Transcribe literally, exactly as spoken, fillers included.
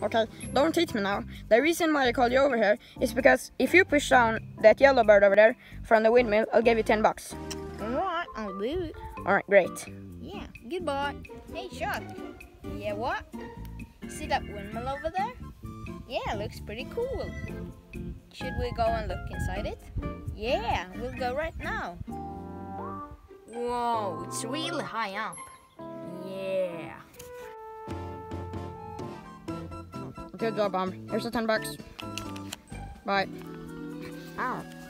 Okay, don't teach me now. The reason why I called you over here is because if you push down that yellow bird over there from the windmill, I'll give you ten bucks. Alright, I'll do it. Alright, great. Yeah, goodbye. Hey, Shark. Yeah, what? See that windmill over there? Yeah, looks pretty cool. Should we go and look inside it? Yeah, we'll go right now. Whoa, it's really high up. Yeah. Good job, Mom. Here's the ten bucks. Bye. Ow.